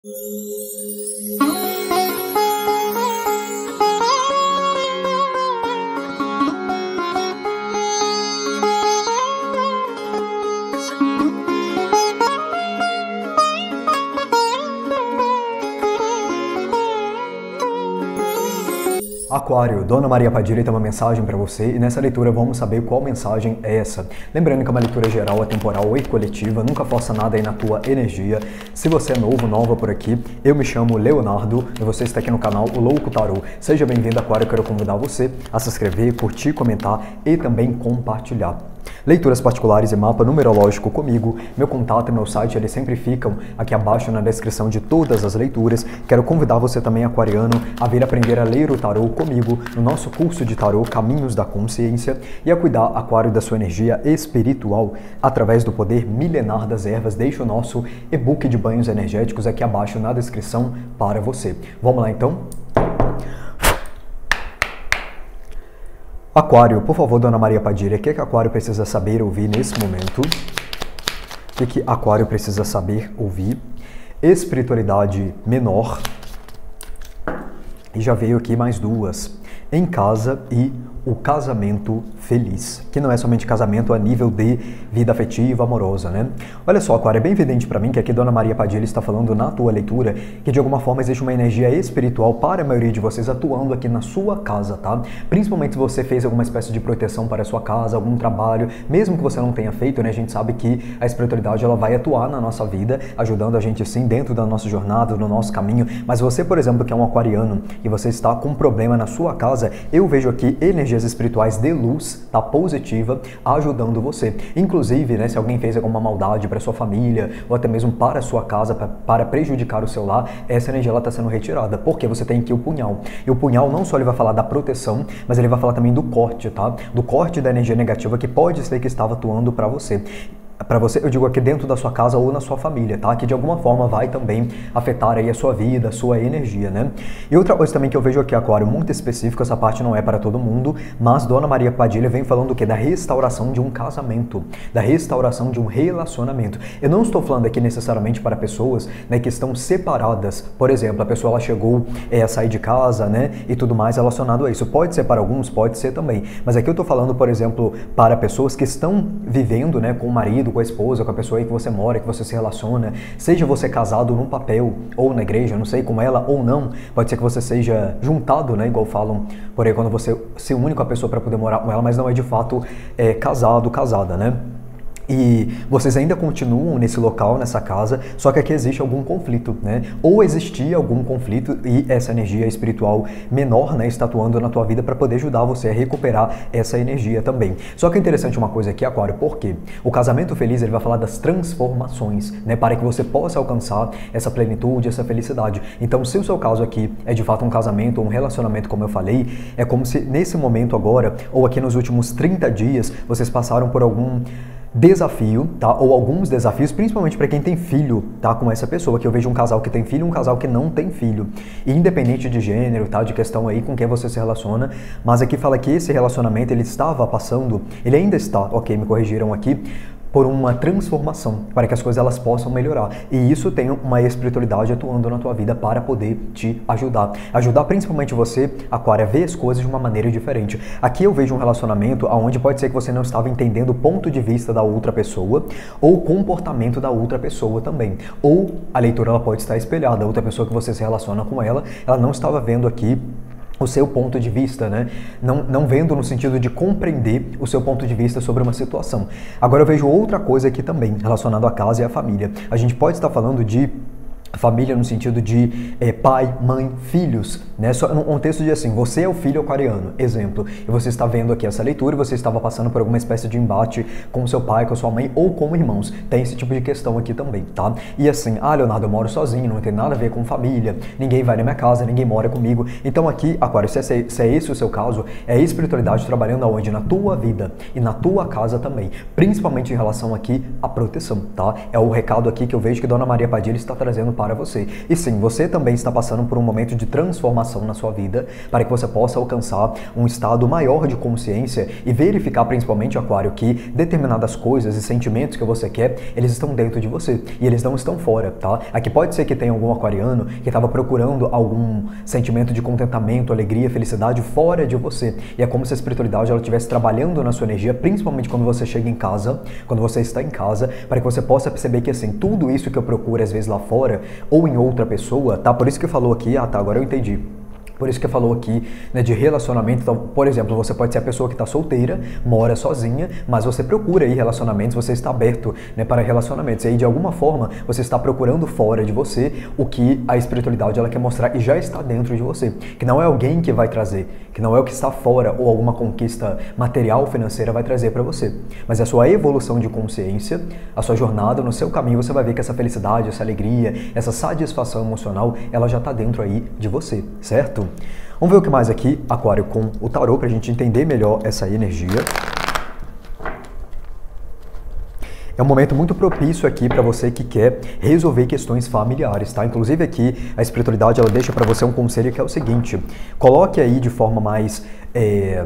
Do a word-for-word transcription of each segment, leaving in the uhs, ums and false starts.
Aquário, Dona Maria Padilha tem uma mensagem para você e nessa leitura vamos saber qual mensagem é essa. Lembrando que é uma leitura geral, atemporal e coletiva, nunca força nada aí na tua energia. Se você é novo, nova por aqui, eu me chamo Leonardo e você está aqui no canal O Louco Tarô. Seja bem-vindo, Aquário, eu quero convidar você a se inscrever, curtir, comentar e também compartilhar. Leituras particulares e mapa numerológico comigo, meu contato e meu site, eles sempre ficam aqui abaixo na descrição de todas as leituras. Quero convidar você também, aquariano, a vir aprender a ler o tarô comigo no nosso curso de tarô Caminhos da Consciência e a cuidar, aquário, da sua energia espiritual através do poder milenar das ervas. Deixa o nosso e-book de banhos energéticos aqui abaixo na descrição para você. Vamos lá então? Aquário, por favor, Dona Maria Padilha, o que, é que Aquário precisa saber ouvir nesse momento? O que, que Aquário precisa saber ouvir? Espiritualidade menor. E já veio aqui mais duas. Em casa e o casamento feliz, que não é somente casamento a nível de vida afetiva, amorosa, né? Olha só, Aquário, é bem evidente para mim que aqui Dona Maria Padilha está falando na tua leitura que de alguma forma existe uma energia espiritual para a maioria de vocês atuando aqui na sua casa, tá? Principalmente se você fez alguma espécie de proteção para a sua casa, algum trabalho, mesmo que você não tenha feito, né? A gente sabe que a espiritualidade ela vai atuar na nossa vida, ajudando a gente sim dentro da nossa jornada, no nosso caminho. Mas você, por exemplo, que é um aquariano e você está com um problema na sua casa, eu vejo aqui energia espirituais de luz, tá, positiva, ajudando você. Inclusive, né, se alguém fez alguma maldade para sua família ou até mesmo para a sua casa, pra, para prejudicar o seu lar, essa energia está sendo retirada, porque você tem aqui o punhal. E o punhal não só ele vai falar da proteção, mas ele vai falar também do corte, tá? Do corte da energia negativa que pode ser que estava atuando para você. Para você, eu digo aqui dentro da sua casa ou na sua família, tá? Que de alguma forma vai também afetar aí a sua vida, a sua energia, né? E outra coisa também que eu vejo aqui, Aquário, muito específico, essa parte não é para todo mundo, mas Dona Maria Padilha vem falando o quê? Da restauração de um casamento, da restauração de um relacionamento. Eu não estou falando aqui necessariamente para pessoas, né, que estão separadas. Por exemplo, a pessoa ela chegou é, a sair de casa, né, e tudo mais relacionado a isso. Pode ser para alguns, pode ser também. Mas aqui eu estou falando, por exemplo, para pessoas que estão vivendo, né, com o marido, com a esposa, com a pessoa aí que você mora, que você se relaciona, seja você casado num papel ou na igreja, não sei, com ela ou não, pode ser que você seja juntado, né, igual falam por aí, quando você se une com a pessoa para poder morar com ela, mas não é de fato é, casado, casada, né? E vocês ainda continuam nesse local, nessa casa, só que aqui existe algum conflito, né? Ou existia algum conflito e essa energia espiritual menor, né, está atuando na tua vida para poder ajudar você a recuperar essa energia também. Só que é interessante uma coisa aqui, Aquário, porque o casamento feliz ele vai falar das transformações, né, para que você possa alcançar essa plenitude, essa felicidade. Então, se o seu caso aqui é de fato um casamento ou um relacionamento, como eu falei, é como se nesse momento agora, ou aqui nos últimos trinta dias, vocês passaram por algum desafio, tá? Ou alguns desafios, principalmente para quem tem filho, tá? Com essa pessoa, que eu vejo um casal que tem filho e um casal que não tem filho. E independente de gênero, tá? De questão aí com quem você se relaciona, mas aqui fala que esse relacionamento, ele estava passando, ele ainda está, ok, me corrigiram aqui, por uma transformação, para que as coisas elas possam melhorar. E isso tem uma espiritualidade atuando na tua vida para poder te ajudar. Ajudar principalmente você, Aquário, a ver as coisas de uma maneira diferente. Aqui eu vejo um relacionamento onde pode ser que você não estava entendendo o ponto de vista da outra pessoa ou o comportamento da outra pessoa também. Ou a leitura ela pode estar espelhada. A outra pessoa que você se relaciona com ela, ela não estava vendo aqui o seu ponto de vista, né? Não, não vendo no sentido de compreender o seu ponto de vista sobre uma situação. Agora eu vejo outra coisa aqui também, relacionado à casa e à família. A gente pode estar falando de família no sentido de é, pai, mãe, filhos, né? Só um texto de assim, você é o filho aquariano, exemplo, e você está vendo aqui essa leitura e você estava passando por alguma espécie de embate com seu pai, com sua mãe ou com irmãos. Tem esse tipo de questão aqui também, tá? E assim, ah, Leonardo, eu moro sozinho, não tem nada a ver com família, ninguém vai na minha casa, ninguém mora comigo. Então aqui, Aquário, se é, se é esse o seu caso, é a espiritualidade trabalhando aonde? Na tua vida e na tua casa também, principalmente em relação aqui à proteção, tá? É o recado aqui que eu vejo que Dona Maria Padilha está trazendo para você. E sim, você também está passando por um momento de transformação na sua vida para que você possa alcançar um estado maior de consciência e verificar, principalmente, Aquário, que determinadas coisas e sentimentos que você quer, eles estão dentro de você e eles não estão fora, tá? Aqui pode ser que tenha algum aquariano que estava procurando algum sentimento de contentamento, alegria, felicidade fora de você. E é como se a espiritualidade ela estivesse trabalhando na sua energia, principalmente quando você chega em casa, quando você está em casa, para que você possa perceber que assim, tudo isso que eu procuro às vezes lá fora ou em outra pessoa, tá? Por isso que falou aqui, ah tá, agora eu entendi. Por isso que falou aqui, né, de relacionamento. Então, por exemplo, você pode ser a pessoa que está solteira, mora sozinha, mas você procura aí relacionamentos, você está aberto, né, para relacionamentos. E aí, de alguma forma, você está procurando fora de você o que a espiritualidade ela quer mostrar e já está dentro de você. Que não é alguém que vai trazer, que não é o que está fora ou alguma conquista material, financeira vai trazer para você. Mas é a sua evolução de consciência, a sua jornada, no seu caminho, você vai ver que essa felicidade, essa alegria, essa satisfação emocional, ela já está dentro aí de você, certo? Vamos ver o que mais aqui, Aquário, com o tarô, para a gente entender melhor essa energia. É um momento muito propício aqui para você que quer resolver questões familiares, tá? Inclusive aqui a espiritualidade ela deixa para você um conselho que é o seguinte: coloque aí de forma mais é,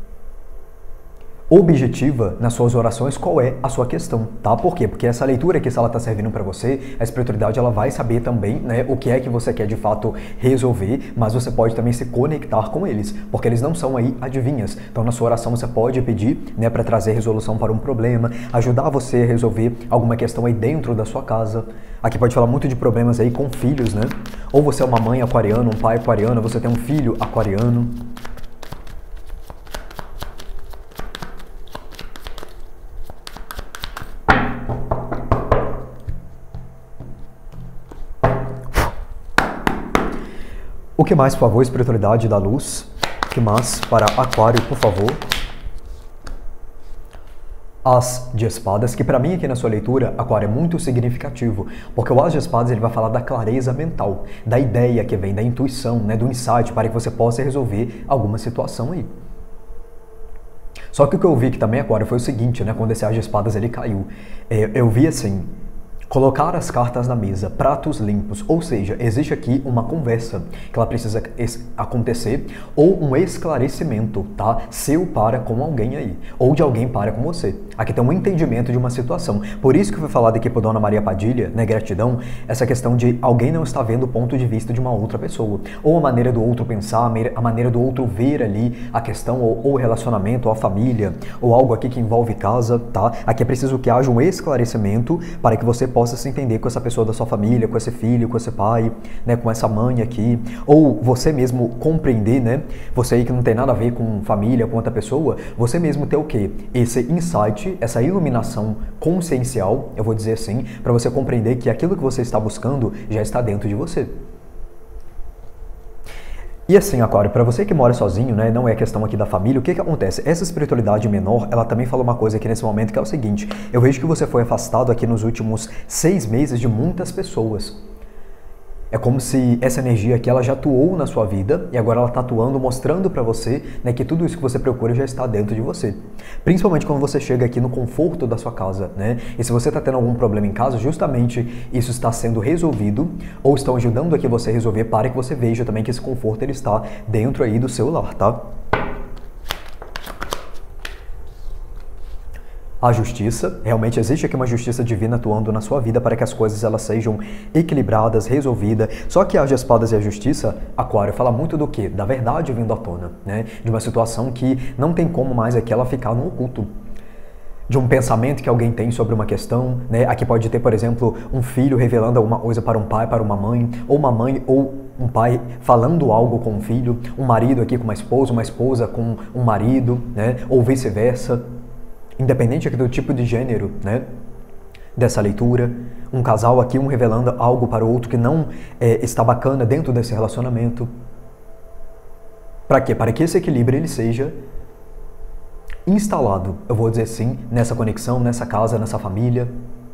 objetiva nas suas orações qual é a sua questão, tá? Por quê? Porque essa leitura aqui, se ela tá servindo para você, a espiritualidade ela vai saber também, né, o que é que você quer de fato resolver, mas você pode também se conectar com eles, porque eles não são aí adivinhas. Então na sua oração você pode pedir, né, para trazer resolução para um problema, ajudar você a resolver alguma questão aí dentro da sua casa. Aqui pode falar muito de problemas aí com filhos, né? Ou você é uma mãe aquariana, um pai aquariano, você tem um filho aquariano. O que mais, por favor, espiritualidade da luz? O que mais para Aquário, por favor? As de espadas, que para mim aqui na sua leitura, Aquário, é muito significativo, porque o as de espadas ele vai falar da clareza mental, da ideia que vem, da intuição, né, do insight, para que você possa resolver alguma situação aí. Só que o que eu vi que também, Aquário, foi o seguinte, né, quando esse as de espadas ele caiu, é, eu vi assim: colocar as cartas na mesa, pratos limpos, ou seja, existe aqui uma conversa que ela precisa acontecer ou um esclarecimento, tá? Seu para com alguém aí, ou de alguém para com você. Aqui tem um entendimento de uma situação. Por isso que foi falado aqui por Dona Maria Padilha, né, gratidão, essa questão de alguém não está vendo o ponto de vista de uma outra pessoa, ou a maneira do outro pensar, a maneira do outro ver ali a questão, ou o relacionamento, ou a família, ou algo aqui que envolve casa, tá? Aqui é preciso que haja um esclarecimento para que você possa se entender com essa pessoa da sua família, com esse filho, com esse pai, né, com essa mãe aqui, ou você mesmo compreender, né, você aí que não tem nada a ver com família, com outra pessoa, você mesmo ter o quê? Esse insight, essa iluminação consciencial, eu vou dizer assim, para você compreender que aquilo que você está buscando já está dentro de você. E assim, Aquário, para você que mora sozinho, né, não é questão aqui da família, o que que acontece? Essa espiritualidade menor, ela também fala uma coisa aqui nesse momento, que é o seguinte: eu vejo que você foi afastado aqui nos últimos seis meses de muitas pessoas. É como se essa energia aqui, ela já atuou na sua vida e agora ela está atuando, mostrando para você, né, que tudo isso que você procura já está dentro de você. Principalmente quando você chega aqui no conforto da sua casa, né? E se você está tendo algum problema em casa, justamente isso está sendo resolvido ou estão ajudando aqui você a resolver para que você veja também que esse conforto ele está dentro aí do seu lar, tá? A justiça, realmente existe aqui uma justiça divina atuando na sua vida para que as coisas elas sejam equilibradas, resolvidas. Só que as espadas e a justiça, Aquário, fala muito do quê? Da verdade vindo à tona, né? De uma situação que não tem como mais aqui ela ficar no oculto. De um pensamento que alguém tem sobre uma questão, né? Aqui pode ter, por exemplo, um filho revelando alguma coisa para um pai, para uma mãe, ou uma mãe ou um pai falando algo com um filho, um marido aqui com uma esposa, uma esposa com um marido, né? Ou vice-versa. Independente aqui do tipo de gênero, né, dessa leitura, um casal aqui, um revelando algo para o outro que não é, está bacana dentro desse relacionamento. Para quê? Para que esse equilíbrio ele seja instalado, eu vou dizer assim, nessa conexão, nessa casa, nessa família.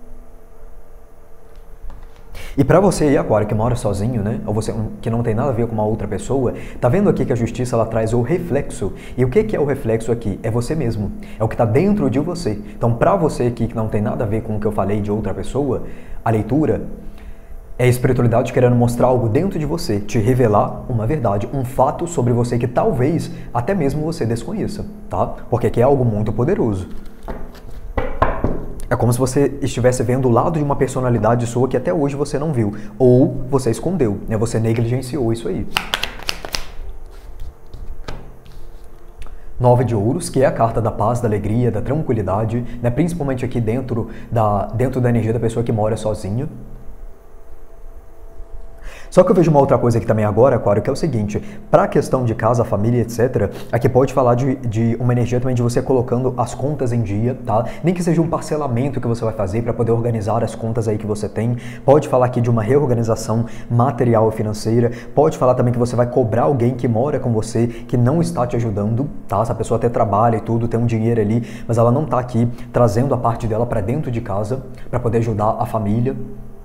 E para você aí, Aquário, que mora sozinho, né, ou você que não tem nada a ver com uma outra pessoa, tá vendo aqui que a justiça ela traz o reflexo. E o que que é o reflexo aqui? É você mesmo. É o que está dentro de você. Então, para você aqui que não tem nada a ver com o que eu falei de outra pessoa, a leitura, É a espiritualidade querendo mostrar algo dentro de você, te revelar uma verdade, um fato sobre você que talvez até mesmo você desconheça, tá? Porque aqui é algo muito poderoso. É como se você estivesse vendo o lado de uma personalidade sua que até hoje você não viu, ou você escondeu, né? Você negligenciou isso aí. Nove de ouros, que é a carta da paz, da alegria, da tranquilidade, né? Principalmente aqui dentro da, dentro da energia da pessoa que mora sozinha. Só que eu vejo uma outra coisa aqui também agora, Aquário, que é o seguinte, para a questão de casa, família, etcétera, aqui pode falar de, de uma energia também de você colocando as contas em dia, tá? Nem que seja um parcelamento que você vai fazer para poder organizar as contas aí que você tem. Pode falar aqui de uma reorganização material e financeira. Pode falar também que você vai cobrar alguém que mora com você, que não está te ajudando, tá? Essa pessoa até trabalha e tudo, tem um dinheiro ali, mas ela não está aqui trazendo a parte dela para dentro de casa, para poder ajudar a família.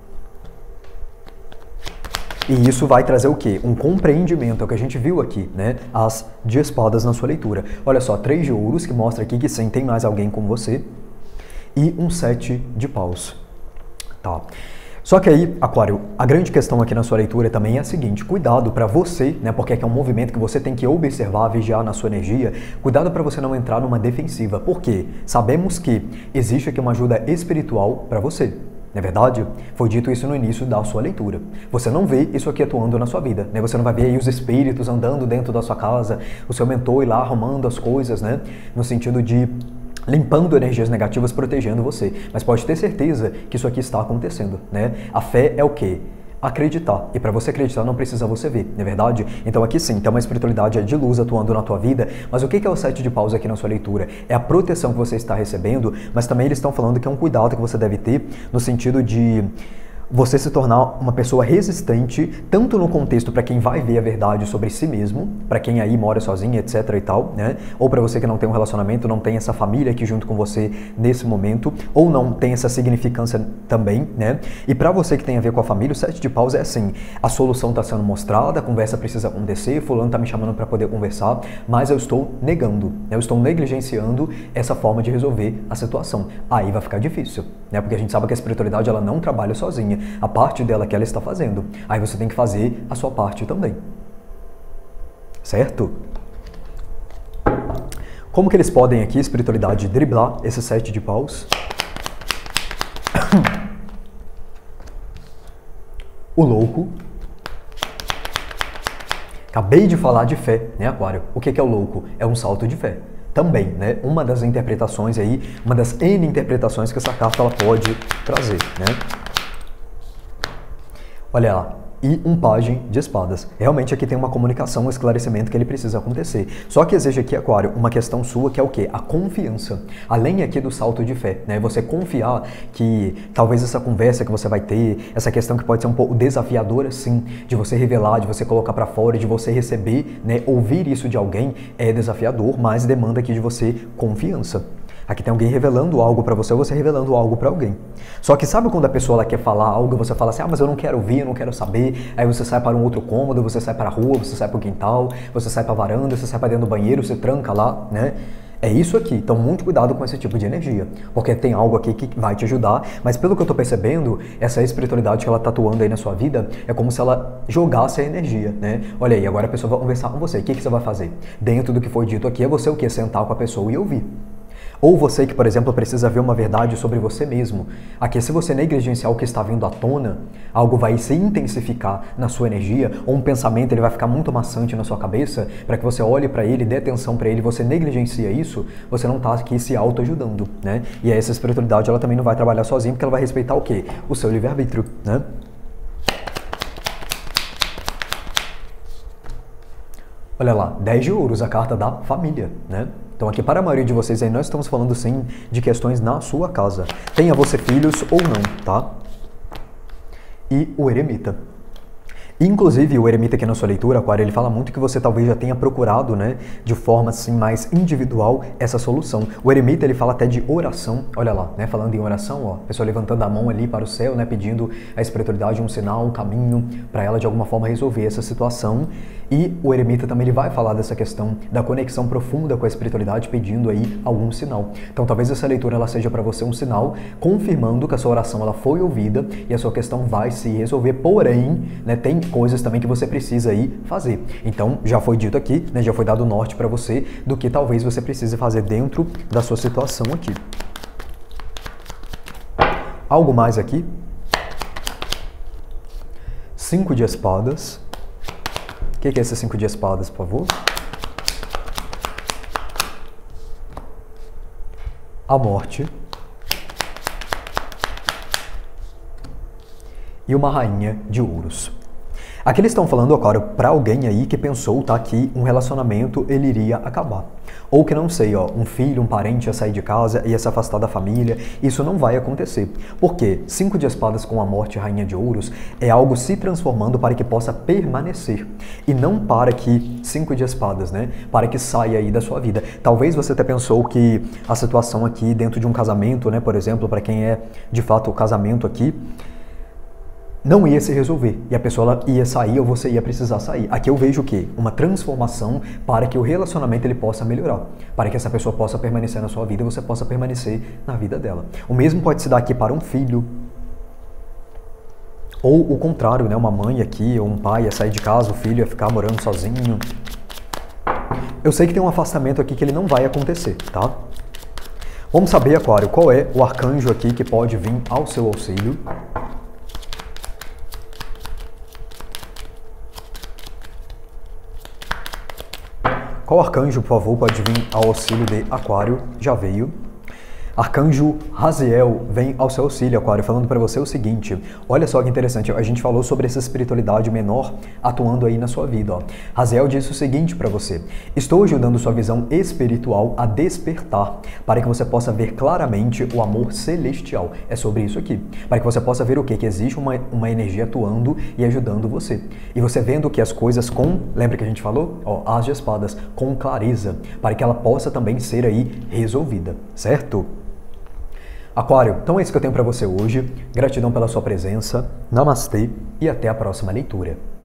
E isso vai trazer o quê? Um compreendimento, é o que a gente viu aqui, né? As de espadas na sua leitura. Olha só, três de ouros, que mostra aqui que sim, tem mais alguém com você. E um sete de paus. Tá. Só que aí, Aquário, a grande questão aqui na sua leitura também é a seguinte, cuidado para você, né? Porque é um movimento que você tem que observar, vigiar na sua energia. Cuidado para você não entrar numa defensiva. Por quê? Sabemos que existe aqui uma ajuda espiritual para você. Não é verdade? Foi dito isso no início da sua leitura. Você não vê isso aqui atuando na sua vida, né? Você não vai ver aí os espíritos andando dentro da sua casa, o seu mentor ir lá arrumando as coisas, né? No sentido de limpando energias negativas, protegendo você. Mas pode ter certeza que isso aqui está acontecendo, né? A fé é o quê? Acreditar. E para você acreditar não precisa você ver, não é verdade? Então aqui sim, tem uma espiritualidade de luz atuando na tua vida, mas o que é o sete de paus aqui na sua leitura? É a proteção que você está recebendo, mas também eles estão falando que é um cuidado que você deve ter no sentido de você se tornar uma pessoa resistente, tanto no contexto para quem vai ver a verdade sobre si mesmo, para quem aí mora sozinho, etc e tal, né? Ou para você que não tem um relacionamento, não tem essa família aqui junto com você nesse momento, ou não tem essa significância também, né? E para você que tem a ver com a família, o sete de paus é assim, a solução está sendo mostrada, a conversa precisa acontecer, fulano está me chamando para poder conversar, mas eu estou negando, né? Eu estou negligenciando essa forma de resolver a situação. Aí vai ficar difícil, né? Porque a gente sabe que a espiritualidade ela não trabalha sozinha. A parte dela que ela está fazendo. Aí você tem que fazer a sua parte também. Certo? Como que eles podem aqui, espiritualidade, driblar esse sete de paus? O louco. Acabei de falar de fé, né, Aquário? O que é o louco? É um salto de fé. Também, né? Uma das interpretações aí, uma das N interpretações que essa carta ela pode trazer, né? Olha lá, e um pajem de espadas. Realmente aqui tem uma comunicação, um esclarecimento que ele precisa acontecer. Só que exige aqui, Aquário, uma questão sua que é o quê? A confiança. Além aqui do salto de fé, né? Você confiar que talvez essa conversa que você vai ter, essa questão que pode ser um pouco desafiadora, sim, de você revelar, de você colocar pra fora, de você receber, né? Ouvir isso de alguém é desafiador, mas demanda aqui de você confiança. Aqui tem alguém revelando algo para você ou você revelando algo para alguém. Só que sabe quando a pessoa ela quer falar algo e você fala assim, ah, mas eu não quero ouvir, eu não quero saber. Aí você sai para um outro cômodo, você sai para a rua, você sai para o quintal, você sai para a varanda, você sai para dentro do banheiro, você tranca lá, né? É isso aqui. Então, muito cuidado com esse tipo de energia. Porque tem algo aqui que vai te ajudar, mas pelo que eu tô percebendo, essa espiritualidade que ela tá atuando aí na sua vida, é como se ela jogasse a energia, né? Olha aí, agora a pessoa vai conversar com você. O que, que você vai fazer? Dentro do que foi dito aqui, é você o quê? Sentar com a pessoa e ouvir. Ou você que, por exemplo, precisa ver uma verdade sobre você mesmo. Aqui, se você negligenciar o que está vindo à tona, algo vai se intensificar na sua energia, ou um pensamento ele vai ficar muito maçante na sua cabeça, para que você olhe para ele, dê atenção para ele, você negligencia isso, você não está aqui se auto-ajudando, né? E essa espiritualidade, ela também não vai trabalhar sozinha, porque ela vai respeitar o quê? O seu livre-arbítrio, né? Olha lá, dez de ouros, a carta da família, né? Então aqui para a maioria de vocês aí nós estamos falando sim de questões na sua casa. Tenha você filhos ou não, tá? E o eremita. Inclusive, o eremita aqui na sua leitura, Aquário, ele fala muito que você talvez já tenha procurado, né, de forma assim mais individual essa solução. O eremita, ele fala até de oração, olha lá, né, falando em oração, ó, a pessoa levantando a mão ali para o céu, né, pedindo à espiritualidade um sinal, um caminho para ela de alguma forma resolver essa situação. E o eremita também ele vai falar dessa questão da conexão profunda com a espiritualidade, pedindo aí algum sinal. Então, talvez essa leitura ela seja para você um sinal confirmando que a sua oração ela foi ouvida e a sua questão vai se resolver. Porém, né, tem coisas também que você precisa aí fazer. Então, já foi dito aqui, né, já foi dado o norte para você do que talvez você precise fazer dentro da sua situação aqui. Algo mais aqui? Cinco de espadas. O que é esse cinco de espadas, por favor? A morte. E uma rainha de ouros. Aqui eles estão falando, Aquário, para alguém aí que pensou, tá, que um relacionamento ele iria acabar. Ou que não sei, ó, um filho, um parente ia sair de casa, ia se afastar da família. Isso não vai acontecer. Porque cinco de espadas com a morte e rainha de ouros é algo se transformando para que possa permanecer. E não para que cinco de espadas, né, para que saia aí da sua vida. Talvez você até pensou que a situação aqui dentro de um casamento, né, por exemplo, para quem é de fato o casamento aqui, não ia se resolver e a pessoa ia sair ou você ia precisar sair. Aqui eu vejo o quê? Uma transformação para que o relacionamento ele possa melhorar, para que essa pessoa possa permanecer na sua vida e você possa permanecer na vida dela. O mesmo pode se dar aqui para um filho, ou o contrário, né? Uma mãe aqui ou um pai ia sair de casa, o filho ia ficar morando sozinho. Eu sei que tem um afastamento aqui que ele não vai acontecer, tá? Vamos saber, Aquário, qual é o arcanjo aqui que pode vir ao seu auxílio. Qual arcanjo, por favor, pode vir ao auxílio de Aquário? Já veio. Arcanjo Raziel vem ao seu auxílio, Aquário, falando para você o seguinte. Olha só que interessante, a gente falou sobre essa espiritualidade menor atuando aí na sua vida. Ó. Raziel disse o seguinte para você. Estou ajudando sua visão espiritual a despertar, para que você possa ver claramente o amor celestial. É sobre isso aqui. Para que você possa ver o quê? Que existe uma, uma energia atuando e ajudando você. E você vendo que as coisas com, lembra que a gente falou? Ó, as de espadas, com clareza, para que ela possa também ser aí resolvida, certo? Aquário, então é isso que eu tenho para você hoje. Gratidão pela sua presença. Namastê e até a próxima leitura.